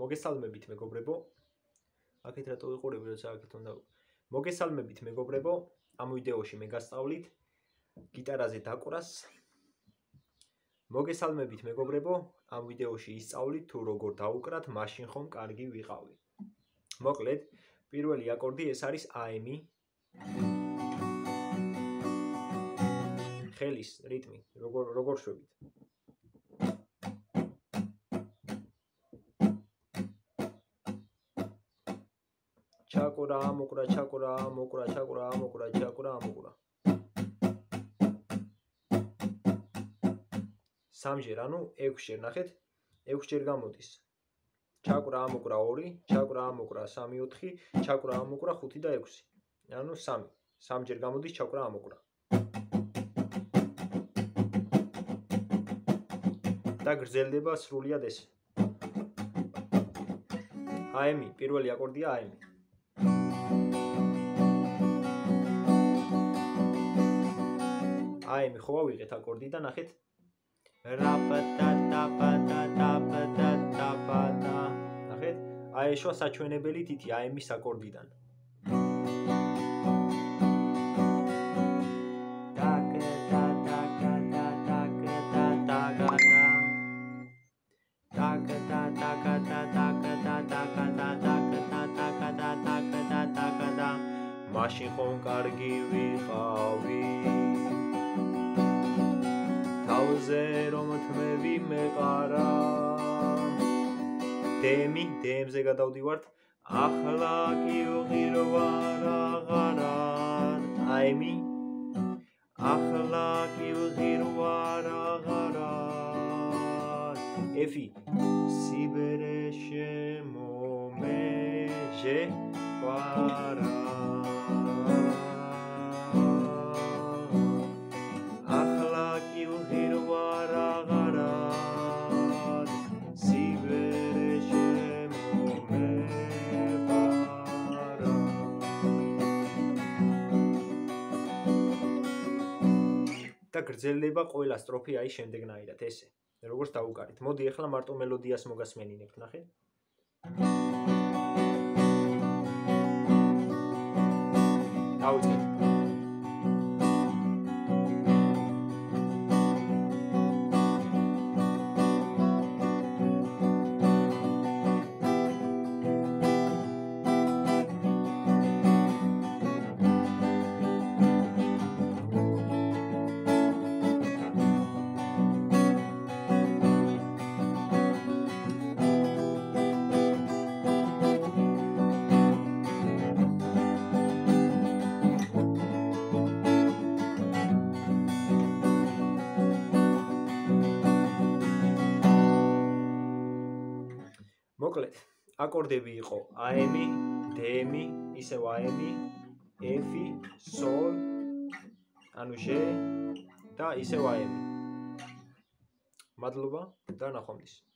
მოგესალმებით მეგობრებო. აქეთ რატო ვიყურები, როცა აქეთ უნდა. მოგესალმებით მეგობრებო. ამ ვიდეოში მე გასწავლით გიტარაზე დაკვრას. მოგესალმებით მეგობრებო. ამ ვიდეოში ისწავლით თუ როგორ დაუკრათ, მაშინ ხომ კარგი ვიყავი. მოკლედ, პირველი აკორდი ეს არის AM-ი. ხელის რიტმი, როგორ შვებით. ჩაკურა, ამოკურა, ჩაკურა, ამოკურა, ჩაკურა, ამოკურა, ჩაკურა, ამოკურა. სამჯერ, ანუ 6-ჯერ ნახეთ, 6-ჯერ გამოდის. ჩაკურა, ამოკურა 2, ჩაკურა, ამოკურა 3, 4, ჩაკურა, ამოკურა 5 და 6. ანუ 3. 3ჯერ გამოდის ჩაკურა, ამოკურა. და გრძელდება სრულიად ეს. AM-ი, პირველი აკორდია AM-ი. AM-ი ხო ავიღეთ აკორდი და ნახეთ. რაპატატაპატატაპატატაპატა. ნახეთ, აი ეშვა საჩვენებელი თითი AM-ის აკორდიდან. მაშინ ხომ კარგი ვიყავი. თავზე რომ თმევი მეყარა. დემი, დემზე გადავდივართ. ახლა კი ვღირვარ აღარან. AM-ი. ახლა კი ვღირვარ აღარან. F-ი. სიბერე შემომეჟე ვარა. და გრძელდება ყველა სტროფი აი შემდეგნაირად ესე. როგორც დაუკარით. მოდი ახლა მარტო მელოდიას მოგასმენინებთ, ნახეთ. დავიწყეთ. მოკლედ, აკორდები იყო AM-ი, DM-ი, ისევ AM-ი, F-ი, Sol, ანუ G და ისევ AM-ი. მადლობა და ნახვამდის.